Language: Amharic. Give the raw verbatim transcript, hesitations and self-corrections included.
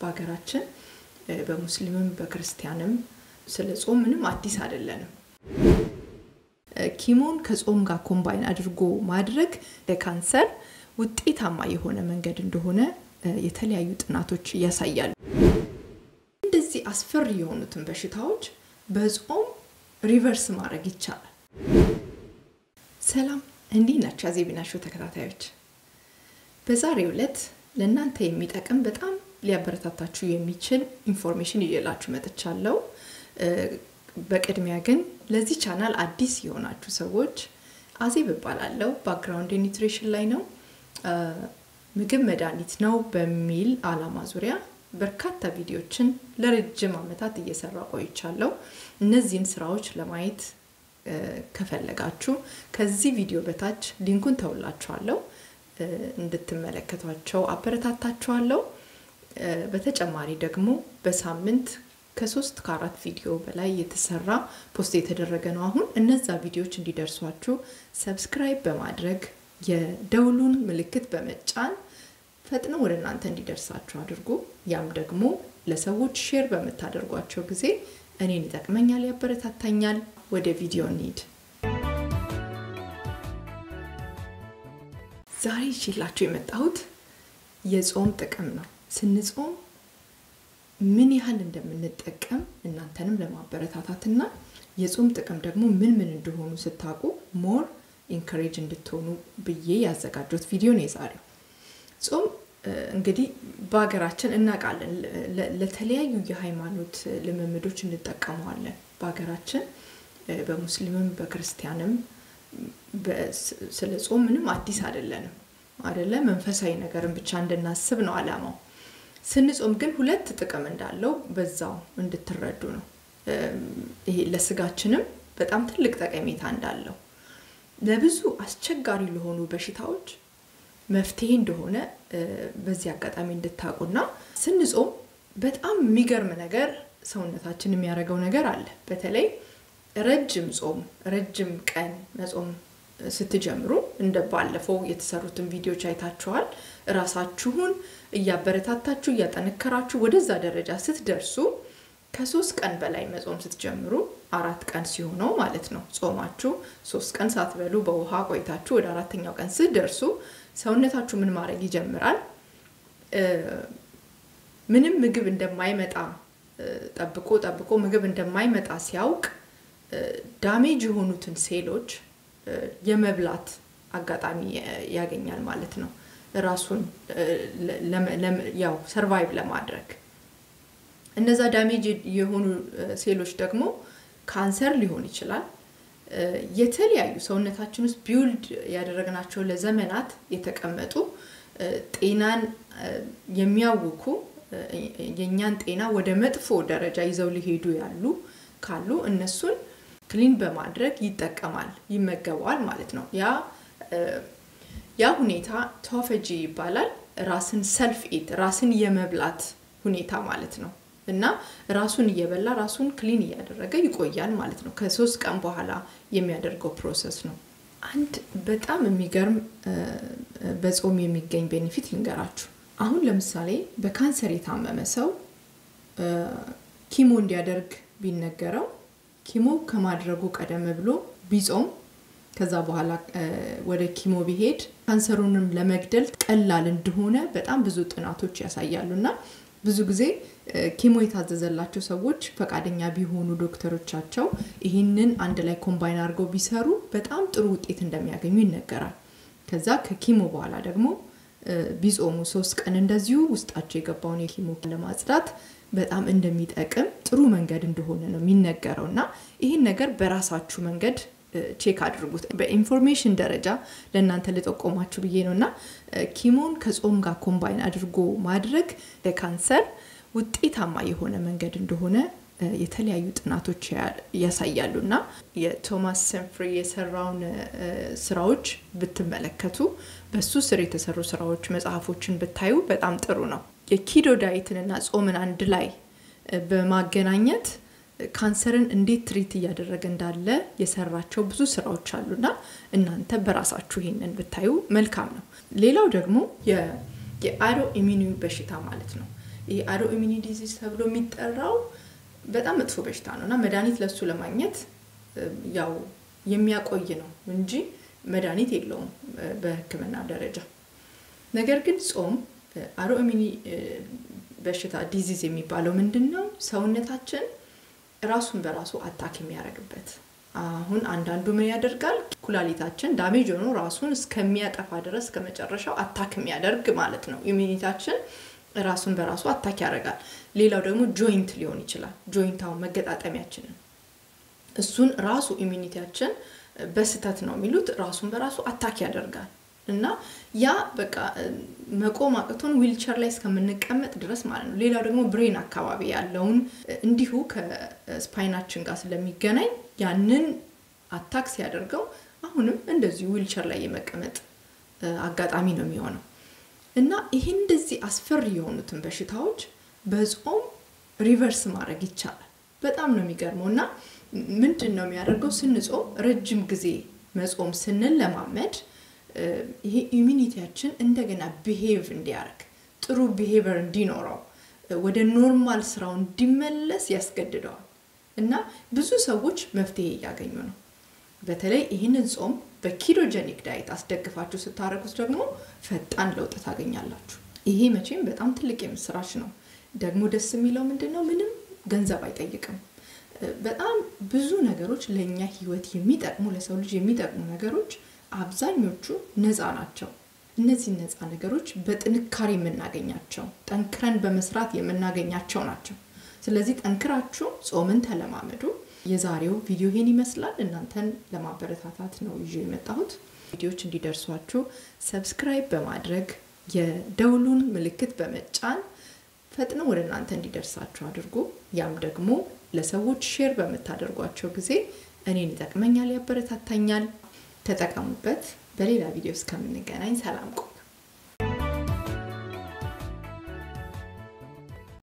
በአገራችን በሙስሊምም በክርስቲያንም ስለ ጾም ምንም አዲስ አይደለንም ኪሞን ከጾም ጋር ኮምባይን አድርጎ ማድረግ ለካንሰር ውጤታማ የሆነ መንገድ እንደሆነ የተለያዩ ጥናቶች ያሳያሉ እንደዚህ አስፈሪ የሆኑትን በሽታዎች በጾም ሪቨርስ ማድረግ ይቻላል ሰላም እንዴት ናችሁ አዜቢናሾ ተከታታዮች በዛሬው ዕለት ለእናንተ የሚጠቅም በጣም ሊያበረታታችሁ የሚችል ኢንፎርሜሽን ይዤላችሁ መጥቻለሁ በቅድሚያ ግን ለዚህ ቻናል አዲስ የሆናችሁ ሰዎች አዜብ እባላለሁ ባክግራውንድ ኒውትሪሽን ላይ ነው ምግብ መድኃኒት ነው በሚል ዓላማ ዙሪያ በርካታ ቪዲዮችን ለረጅም ዓመታት እየሰራሁ ቆይቻለሁ እነዚህን ስራዎች ለማየት ከፈለጋችሁ ከዚህ ቪዲዮ በታች ሊንኩን ተውላችኋለሁ እንድትመለከቷቸው አበረታታችኋለሁ በተጨማሪ ደግሞ በሳምንት ከሶስት ከአራት ቪዲዮ በላይ የተሰራ ፖስት የተደረገ ነው አሁን እነዛ ቪዲዮዎች እንዲደርሷችሁ ሰብስክራይብ በማድረግ የደውሉን ምልክት በመጫን ፈጥነው ወደ እናንተ እንዲደርሳችሁ አድርጉ ያም ደግሞ ለሰዎች ሼር በመታደርጓቸው ጊዜ እኔን ይጠቅመኛል ያበረታታኛል ወደ ቪዲዮ እንሂድ ዛሬ ይዤላችሁ የመጣሁት የጾም ጥቅም ነው ስንጾም ምን ያህል እንደምንጠቀም እናንተንም ለማበረታታትና የጾም ጥቅም ደግሞ ምን ምን እንደሆኑ ስታውቁ ሞር ኢንከሬጅ እንድትሆኑ ብዬ ያዘጋጀሁት ቪዲዮ ነው ዛሬው ጾም እንግዲህ በአገራችን እናቃለን ለተለያዩ የሃይማኖት ልምምዶች እንጠቀመዋለን በአገራችን በሙስሊምም በክርስቲያንም ስለ ጾም ምንም አዲስ አይደለንም አይደለ መንፈሳዊ ነገርን ብቻ እንድናስብ ነው ዓላማው ስንጾም ግን ሁለት ጥቅም እንዳለው በዛው እንድትረዱ ነው ይሄ ለስጋችንም በጣም ትልቅ ጠቀሜታ እንዳለው ለብዙ አስቸጋሪ ለሆኑ በሽታዎች መፍትሄ እንደሆነ በዚህ አጋጣሚ እንድታቁና ስንጾም በጣም የሚገርም ነገር ሰውነታችን የሚያረጋው ነገር አለ በተለይ ረጅም ጾም ረጅም ቀን መጾም ስትጀምሩ እንደባለፈው የተሰሩትን ቪዲዮዎች አይታችኋል ራሳችሁን ያበረታታችሁ ያጠነከራችሁ ወደዛ ደረጃ ስትደርሱ ከሶስት ቀን በላይ መጾም ስትጀምሩ አራት ቀን ሲሆነው ማለት ነው ጾማችሁ ሶስት ቀን ሳትበሉ በውሃ ቆይታችሁ ወደ አራተኛው ቀን ስትደርሱ ሰውነታችሁ ምን ማድረግ ይጀምራል ምንም ምግብ እንደማይመጣ ጠብቆ ጠብቆ ምግብ እንደማይመጣ ሲያውቅ ዳሜጅ የሆኑትን ሴሎች የመብላት አጋጣሚ ያገኛል ማለት ነው ራሱን ያው ሰርቫይቭ ለማድረግ እነዛ ዳሜጅ የሆኑ ሴሎች ደግሞ ካንሰር ሊሆን ይችላል የተለያዩ ሰውነታችን ውስጥ ቢውልድ ያደረግናቸው ለዘመናት የተቀመጡ ጤናን የሚያውኩ የኛን ጤና ወደ መጥፎ ደረጃ ይዘው ሊሄዱ ያሉ ካሉ እነሱን ክሊን በማድረግ ይጠቀማል ይመገባል ማለት ነው ያ ያ ሁኔታ ቶፎጂ ይባላል ራስን ሰልፍ ኢት ራስን የመብላት ሁኔታ ማለት ነው እና ራሱን እየበላ ራሱን ክሊን ያደረገ ይቆያል ማለት ነው ከሶስት ቀን በኋላ የሚያደርገው ፕሮሰስ ነው አንድ በጣም የሚገርም በጾም የሚገኝ ቤኔፊት ልንገራችሁ አሁን ለምሳሌ በካንሰር የታመመ ሰው ኪሞ እንዲያደርግ ቢነገረው ኪሞ ከማድረጉ ቀደም ብሎ ቢጾም ከዛ በኋላ ወደ ኪሞ ቢሄድ ካንሰሩንም ለመግደል ቀላል እንደሆነ በጣም ብዙ ጥናቶች ያሳያሉና ብዙ ጊዜ ኪሞ የታዘዘላቸው ሰዎች ፈቃደኛ ቢሆኑ ዶክተሮቻቸው ይሄንን አንድ ላይ ኮምባይን አድርገው ቢሰሩ በጣም ጥሩ ውጤት እንደሚያገኙ ይነገራል ከዛ ከኪሞ በኋላ ደግሞ ቢጾሙ ሶስት ቀን እንደዚሁ ውስጣቸው የገባውን የኪሞ ለማጽዳት በጣም እንደሚጠቅም ጥሩ መንገድ እንደሆነ ነው የሚነገረውና ይሄን ነገር በራሳችሁ መንገድ ቼክ አድርጉት በኢንፎርሜሽን ደረጃ ለእናንተ ለተቆማችሁ ብዬ ነውና ኪሞን ከጾም ጋር ኮምባይን አድርጎ ማድረግ ለካንሰር ውጤታማ የሆነ መንገድ እንደሆነ የተለያዩ ጥናቶች ያሳያሉና የቶማስ ሰንፍሪ የሰራውን ስራዎች ብትመለከቱ በሱ ስር የተሰሩ ስራዎች መጽሐፎችን ብታዩ በጣም ጥሩ ነው የኪዶ ዳይትንና ጾምን አንድ ላይ በማገናኘት ካንሰርን እንዴት ትሪት ያደረገ እንዳለ የሰራቸው ብዙ ስራዎች አሉና እናንተ በራሳችሁ ይሄንን ብታዩ መልካም ነው ሌላው ደግሞ የ የአውቶ ኢሚዩን በሽታ ማለት ነው አውቶ ኢሚኒ ዲዚዝ ተብሎ የሚጠራው በጣም መጥፎ በሽታ ነውና መድኃኒት ለሱ ለማግኘት ያው የሚያቆይ ነው እንጂ መድኃኒት የለውም በሕክምና ደረጃ ነገር ግን ጾም አውቶ ኢሚኒ በሽታ ዲዚዝ የሚባለው ምንድነው ሰውነታችን ራሱን በራሱ አታክ የሚያደርግበት አሁን አንዳንዱ ምን ያደርጋል ኩላሊታችን ዳሜጅ ሆኖ ራሱን እስከሚያጠፋ ድረስ ከመጨረሻው አታክ የሚያደርግ ማለት ነው ኢሚኒታችን ራሱን በራሱ አታክ ያደርጋል ሌላው ደግሞ ጆይንት ሊሆን ይችላል ጆይንታው መገጣጠሚያችን እሱን ራሱ ኢሚኒቲያችን በስተት ነው የሚሉት ራሱን በራሱ አታክ ያደርጋል እና ያ በቃ መቆም አቅቶን ዊልቸር ላይ እስከምንቀመጥ ድረስ ማለት ነው ሌላው ደግሞ ብሬን አካባቢ ያለውን እንዲሁ ከስፓይናችን ጋር ስለሚገናኝ ያንን አታክ ሲያደርገው አሁንም እንደዚህ ዊልቸር ላይ የመቀመጥ አጋጣሚ ነው የሚሆነው እና ይሄ እንደዚህ አስፈሪ የሆኑትን በሽታዎች በጾም ሪቨርስ ማድረግ ይቻላል በጣም ነው የሚገርመውና ምንድነው የሚያደርገው ስንጾም ረጅም ጊዜ መጾም ስንለማመድ ይሄ ኢሚኒቲያችን እንደገና ቢሄቭ እንዲያርግ ጥሩ ቢሄቨር እንዲኖረው ወደ ኖርማል ስራው እንዲመለስ ያስገድደዋል እና ብዙ ሰዎች መፍትሄ ያገኙ ነው በተለይ ይሄንን ጾም በኪቶጀኒክ ዳይት አስደግፋችሁ ስታረጉት ደግሞ ፈጣን ለውጥ ታገኛላችሁ ይሄ መቼም በጣም ትልቅ የምስራች ነው ደግሞ ደስ የሚለው ምንድነው ምንም ገንዘብ አይጠይቅም በጣም ብዙ ነገሮች ለኛ ህይወት የሚጠቅሙ ለሰው ልጅ የሚጠቅሙ ነገሮች አብዛኞቹ ነፃ ናቸው እነዚህ ነፃ ነገሮች በጥንካሬ የምናገኛቸው ጠንክረን በመስራት የምናገኛቸው ናቸው ስለዚህ ጠንክራችሁ ጾምን ተለማመዱ የዛሬው ቪዲዮ ይሄን ይመስላል እናንተን ለማበረታታት ነው ይዤ የመጣሁት ቪዲዮዎች እንዲደርሷችሁ ሰብስክራይብ በማድረግ የደውሉን ምልክት በመጫን ፈጥነው ወደ እናንተ እንዲደርሳችሁ አድርጉ ያም ደግሞ ለሰዎች ሼር በመታደርጓቸው ጊዜ እኔን ይጠቅመኛል ያበረታታኛል ተጠቀሙበት በሌላ ቪዲዮ እስከምንገናኝ ሰላም